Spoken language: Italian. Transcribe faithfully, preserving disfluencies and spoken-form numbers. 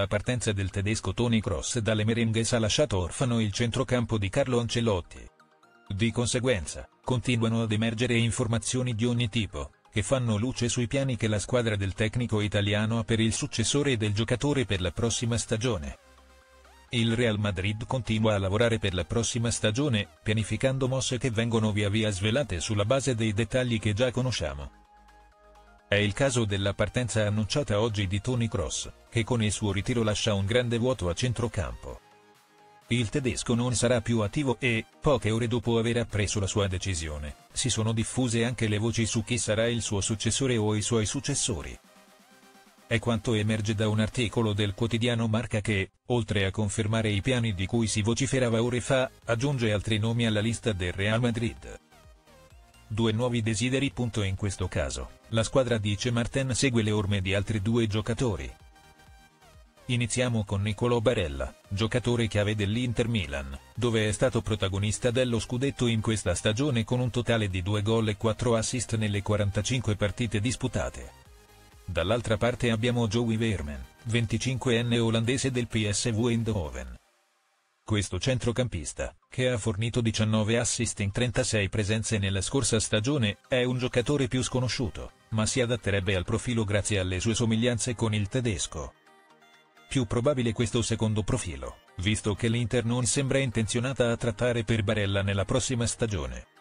la partenza del tedesco Toni Kroos dalle Merengues ha lasciato orfano il centrocampo di Carlo Ancelotti. Di conseguenza, continuano ad emergere informazioni di ogni tipo, che fanno luce sui piani che la squadra del tecnico italiano ha per il successore del giocatore per la prossima stagione. Il Real Madrid continua a lavorare per la prossima stagione, pianificando mosse che vengono via via svelate sulla base dei dettagli che già conosciamo. È il caso della partenza annunciata oggi di Toni Kroos, che con il suo ritiro lascia un grande vuoto a centrocampo. Il tedesco non sarà più attivo e, poche ore dopo aver appreso la sua decisione, si sono diffuse anche le voci su chi sarà il suo successore o i suoi successori. È quanto emerge da un articolo del quotidiano Marca che, oltre a confermare i piani di cui si vociferava ore fa, aggiunge altri nomi alla lista del Real Madrid. Due nuovi desideri. In questo caso, la squadra di Martin segue le orme di altri due giocatori. Iniziamo con Nicolò Barella, giocatore chiave dell'Inter Milan, dove è stato protagonista dello scudetto in questa stagione con un totale di due gol e quattro assist nelle quarantacinque partite disputate. Dall'altra parte abbiamo Joey Veerman, venticinquenne olandese del P S V Eindhoven. Questo centrocampista, che ha fornito diciannove assist in trentasei presenze nella scorsa stagione, è un giocatore più sconosciuto, ma si adatterebbe al profilo grazie alle sue somiglianze con il tedesco. Più probabile questo secondo profilo, visto che l'Inter non sembra intenzionata a trattare per Barella nella prossima stagione.